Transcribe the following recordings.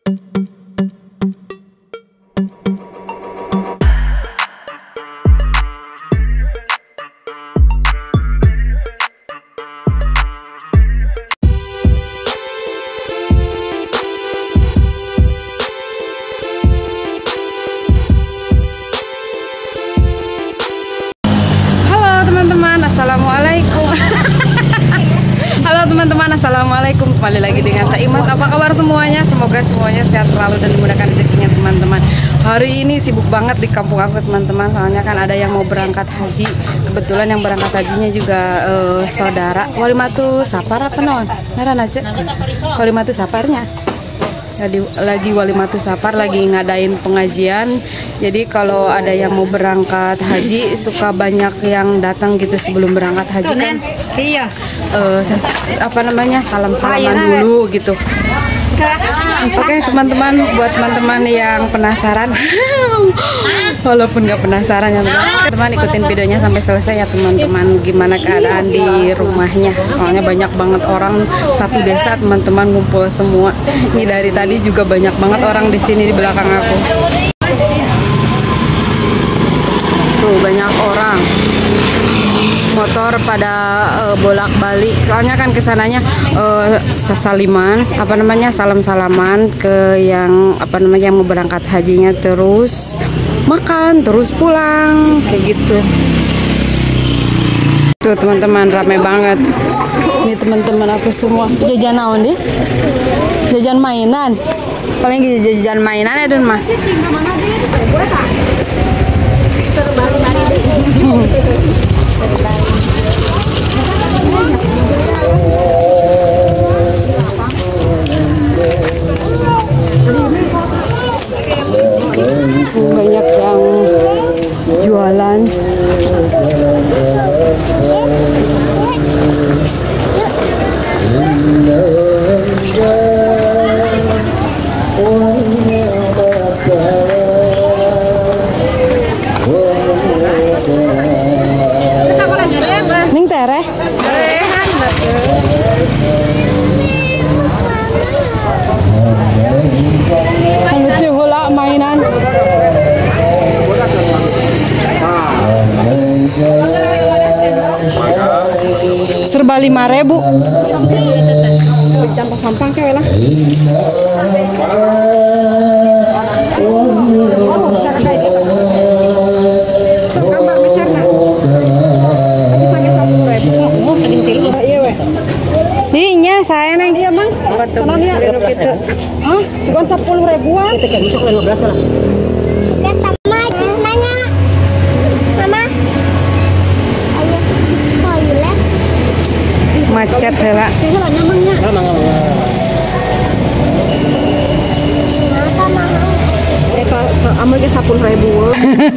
Assalamualaikum. Halo teman-teman, assalamualaikum. Kembali lagi dengan Teh Imas. Apa kabar semuanya? Semoga semuanya sehat selalu dan dimudahkan rezekinya teman-teman. Hari ini sibuk banget di kampung aku teman-teman. Soalnya kan ada yang mau berangkat haji. Kebetulan yang berangkat hajinya juga saudara Walimatu Sapar apa non? Ngaran aja. Walimatu Saparnya. Lagi Walimatu Sapar lagi ngadain pengajian. Jadi kalau ada yang mau berangkat haji suka banyak yang datang gitu sebelum berangkat haji kan. Iya. Apa namanya? Salam-salaman dulu gitu. Oke teman-teman, buat teman-teman yang penasaran walaupun nggak penasaran ya teman-teman, ikutin videonya sampai selesai ya teman-teman, gimana keadaan di rumahnya. Soalnya banyak banget orang, satu desa teman-teman ngumpul semua. Ini dari tadi juga banyak banget orang di sini di belakang aku. Tuh banyak orang, motor pada bolak-balik. Soalnya kan kesananya saliman, apa namanya, salam-salaman ke yang apa namanya yang mau berangkat hajinya, terus makan, terus pulang kayak gitu. Tuh teman-teman ramai banget. Ini teman-teman aku semua jajan naon deh? Jajan mainan. Paling jajan mainan ya dan mah. Banyak yang jualan. Ning tereh. Lucu bola mainan. Serba 5.000. Campur sampang kayak lah. Iya saya neng dia mang. Tenang ya. Gitu. Hah? Sugan 10.000-an. Kita kayak bisa 15 lah. Macet heula. Amal ge 10.000.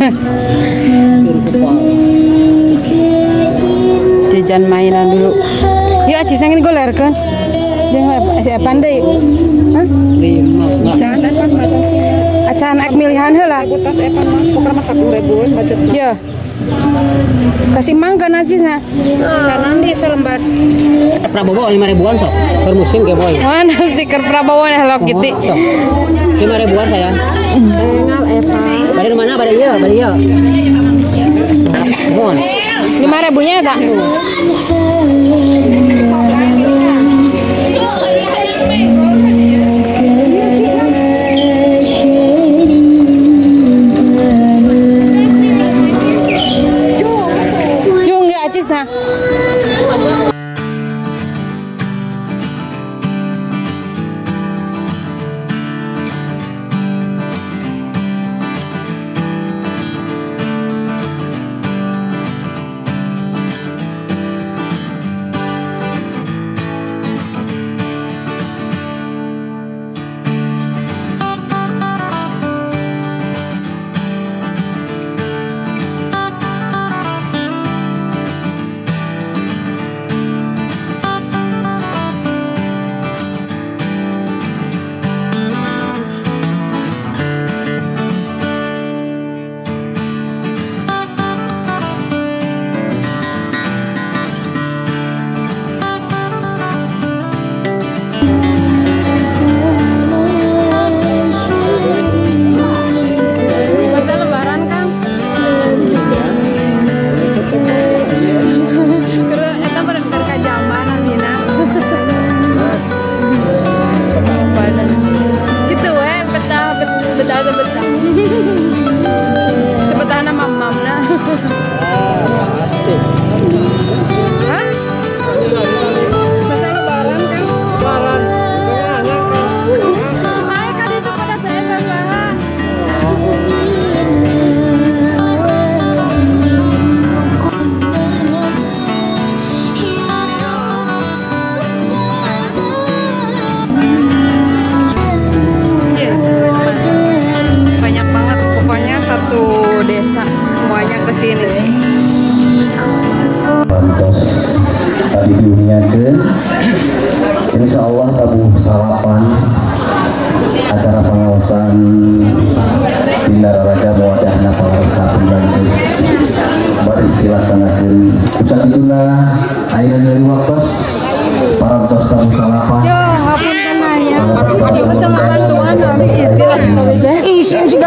Jajan mainan dulu. Yuk aci sangin golerkeun. Jeung pandai. Hah? Acan ek milihan heula. Tas epan mah pokona mah 10.000 budget. Iya. Kasih mangga najisna. Sanan di selembar. Prabowo 5.000-an sok. Per musim ge boy. Mana stiker Prabowo nih lok gitu. 5.000-an saya. Engal eta. Bari mana? Bari ieu, bari ieu. Mohon. 5.000-nya tak? Yung nggak acis nah.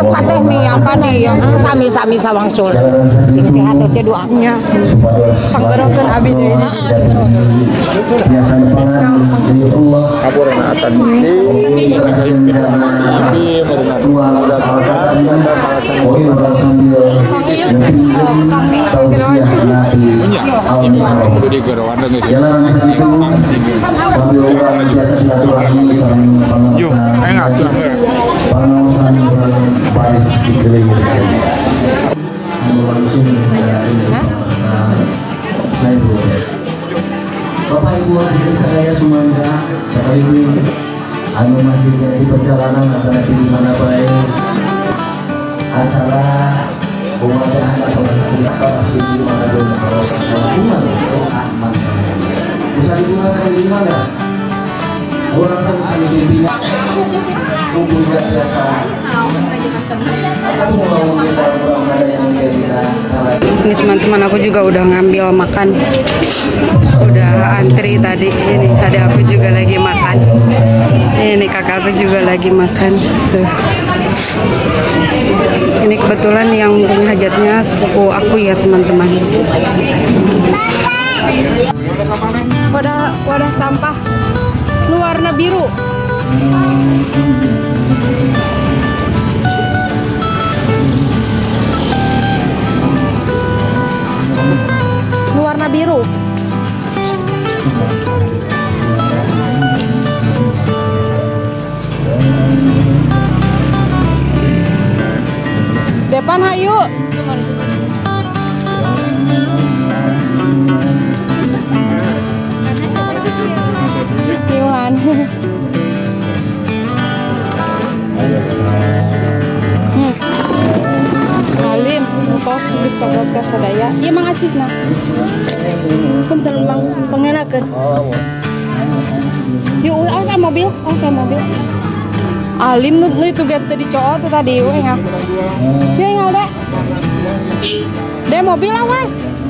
kateh nih apa nih yang sami-sami sawangsul. Sing sehat aja doanya. Panggerokeun abi deui. Bapak Ibu hadirin sekalian semuanya, Bapak Ibu anu masih di perjalanan antara di mana baik acara pemadahan atau suci Ramadan kalau aman. Bisa digunakan di mana? Orang sama di bina kumpul biasa. Ini teman-teman, aku juga udah ngambil makan, udah antri tadi. Ini tadi aku juga lagi makan. Ini kakak aku juga lagi makan. Tuh. Ini kebetulan yang punya hajatnya sepupu aku ya teman-teman. Wadah sampah warna biru. Warna biru. Depan hayu. Yuhan. Alim, tos bisa tos sadaya. Iya mang acis nah. Punten mang pengenakeun. Yuk, asa mobil, Alim nu itu get tadi cowok tuh tadi, we ngak. Ya ngal dek. Dek mobil awas.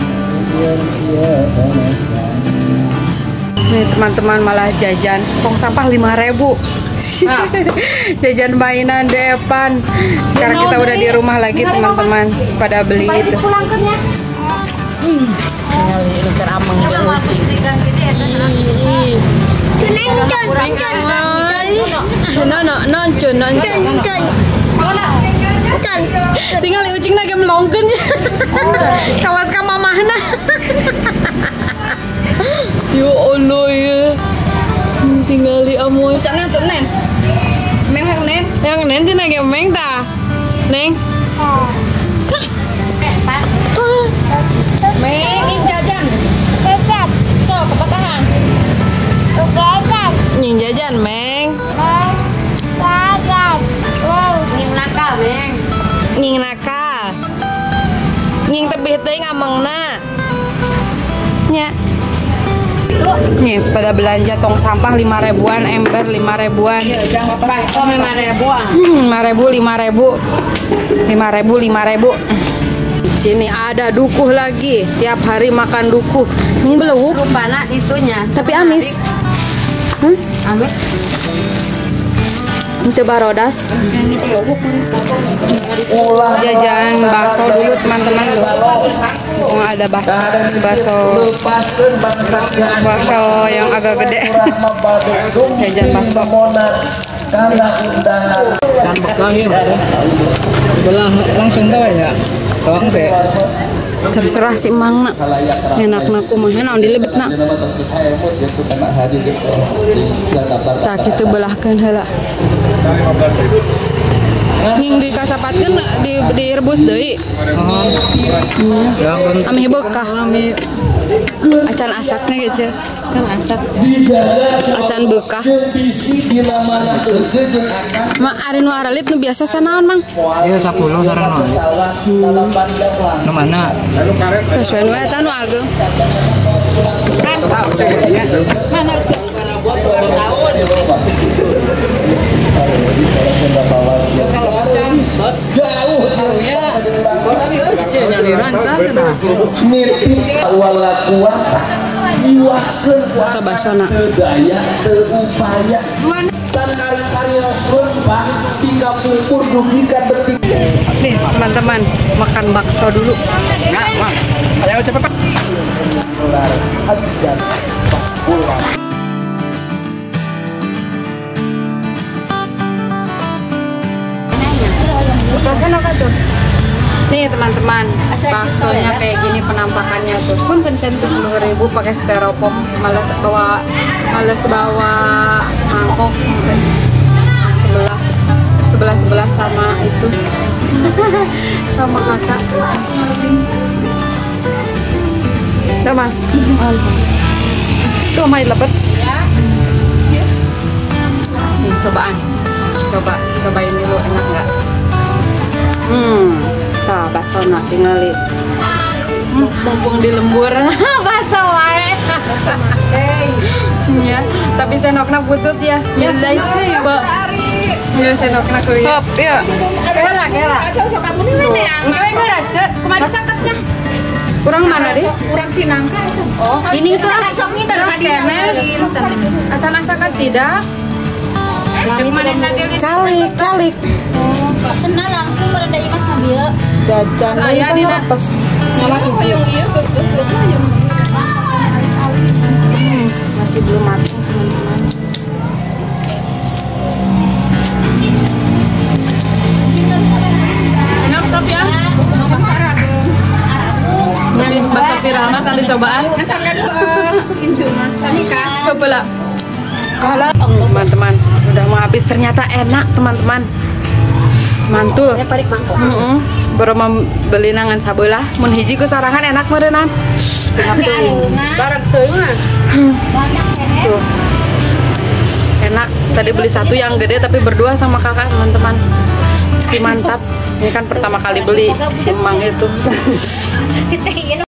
Nih teman-teman malah jajan tong sampah 5.000. Jajan mainan depan. Sekarang kita udah di rumah lagi teman-teman, pada beli itu. Ini kerameng tinggal ucing lagi melongkeun. Kawas ka mamahna. Ya Allah ya. Tinggal di amoy. Sana tuh Nen. Meng Nen. Yang Nen teh lagi meng tah. Neng. Meng jajan. Jajan. So, kepatahan. Jajan. Nying jajan, Meng. Jajan. Nying nakal, Meng. Nying nakal. Nying tebih teh ngamengna. Nya. Nih pada belanja tong sampah 5.000-an, ember 5.000-an. 5.000. Sini ada dukuh lagi, tiap hari makan dukuh. Ini belewuk. Rupana itunya. Tapi amis. Amis. Itu barodas. Jajan bakso dulu teman-teman tuh. Oh, ada bakso yang agak gede. Jajan bakso. Kan bekahir. Belah langsung tahu ya. Tawang teh. Terserah si Mang nak. Enakna kumaha naon dilebetna. Tak kitu belahkeun heula. Nying dikasapatkeun direbus deui. Ame bekah. Acan asaknya gitu. Kan asak. Acan bekah. Mak ari nu aralit nu biasa sanaon, Mang? Ieu 10 sareng nu. Nu mana? Tos we nu eta nu ageung. Mana cek? Basona. dan karya-karya serempak 30 dugikan detik. Nih teman-teman, makan bakso dulu. Nah, Mang. Ayo cepet. Baksonya apa tuh? Nih teman-teman, baksonya kayak gini penampakannya tuh. Pun sen 10.000 pakai styrofoam, males bawa mangkok. Sebelah sama itu sama kakak. Sama. Tuh main lepet. Nih, cobain dulu, enak nggak? Tuh bakso nak tinggal lihat. Mumpung di lembur, bakso wae. Ya, tapi senokna butut ya. Milai sih, Mbak. Ya senokna kuy. Hop, ya. Kela. Enggak raja. Kemarin caketnya. Kurang mana deh? Kurang sinangka itu. Oh, ini tuh asoknya dari kene. Acan asa kacida. Calik. Senang langsung merenda imas ngambil. Jajan Saya ini nih, kan apes. Nyala Yang iya masih belum matang teman-teman. Enak tapi ya. Tapi bahasa pirama tadi cobaan. Coba kalau teman-teman udah mau habis ternyata enak teman-teman. Mantul. Baru membeli nangan sabelah. Mun hiji ku sorangan enak meureunnan. Barang teuing mah. Tuh. Enak. Tadi beli satu yang gede tapi berdua sama kakak teman-teman. Tapi mantap. Ini kan pertama kali beli si Mang itu.